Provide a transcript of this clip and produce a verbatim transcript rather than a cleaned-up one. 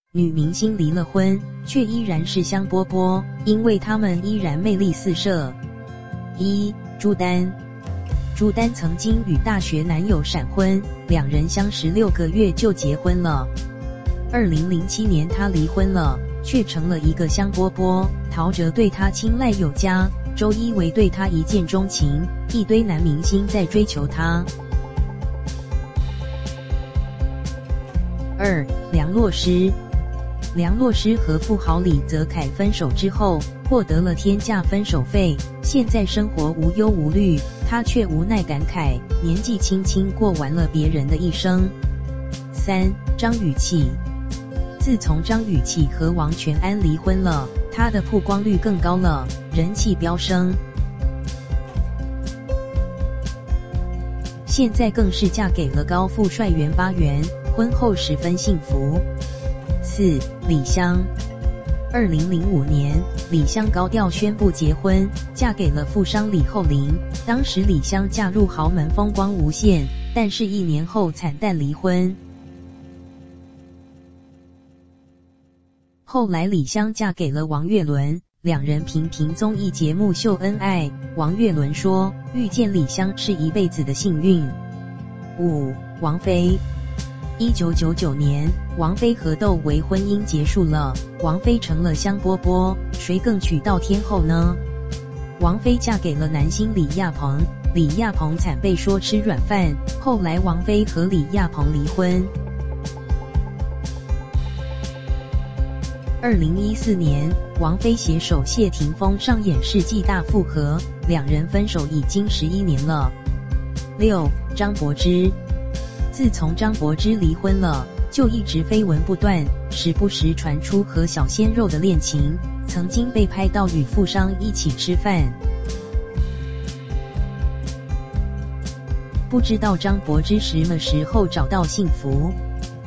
女明星离了婚，却依然是香饽饽，因为她们依然魅力四射。一、朱丹。朱丹曾经与大学男友闪婚，两人相识六个月就结婚了。二零零七年她离婚了，却成了一个香饽饽。陶喆对她青睐有加，周一围对她一见钟情，一堆男明星在追求她。二、梁洛施。梁洛施和富豪李泽楷分手之后，获得了天价分手费，现在生活无忧无虑，他却无奈感慨，年纪轻轻过完了别人的一生。三、张雨绮。自从张雨绮和王全安离婚了，她的曝光率更高了，人气飙升。现在更是嫁给了高富帅袁巴元，婚后十分幸福。四、李湘。二零零五年，李湘高调宣布结婚，嫁给了富商李厚霖。当时李湘嫁入豪门，风光无限，但是一年后惨淡离婚。后来李湘嫁给了王岳伦，两人频频综艺节目秀恩爱。王岳伦说，遇见李湘是一辈子的幸运。五、王菲。一九九九年，王菲和窦唯婚姻结束了，王菲成了香饽饽，谁更娶到天后呢？王菲嫁给了男星李亚鹏，李亚鹏惨被说吃软饭，后来王菲和李亚鹏离婚。二零一四年，王菲携手谢霆锋上演世纪大复合，两人分手已经十一年了。六、张柏芝。自从张柏芝离婚了，就一直绯闻不断，时不时传出和小鲜肉的恋情，曾经被拍到与富商一起吃饭。不知道张柏芝什么时候找到幸福？